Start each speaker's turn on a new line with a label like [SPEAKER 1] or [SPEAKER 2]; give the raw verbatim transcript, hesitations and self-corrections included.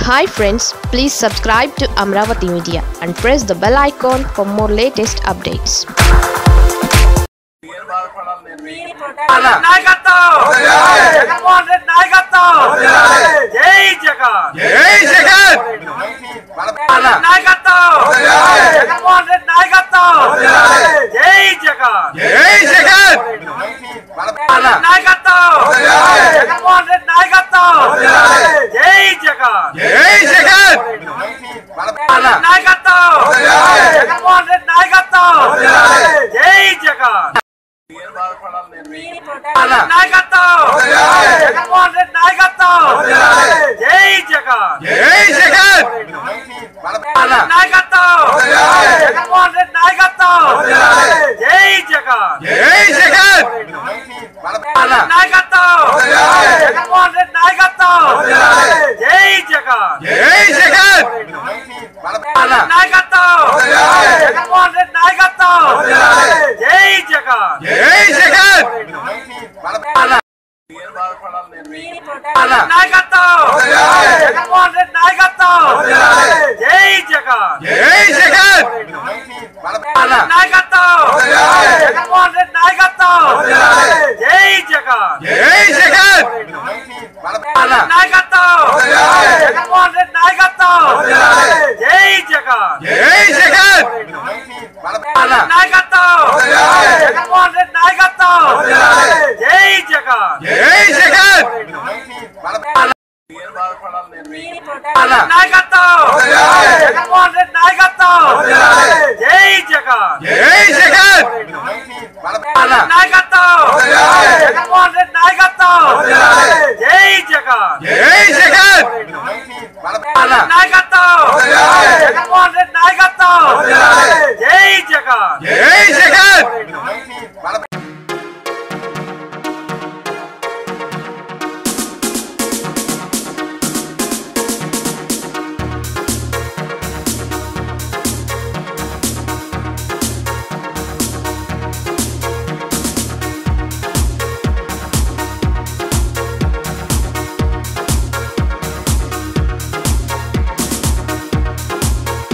[SPEAKER 1] Hi friends, please subscribe to Amaravathi Media and press the bell icon for more latest updates.
[SPEAKER 2] Jai Jagan! Jai Jagan! Jai Jagan! Jai Jagan! Jai Jagan! Jai Jagan! Jai Jagan! Jai Jagan!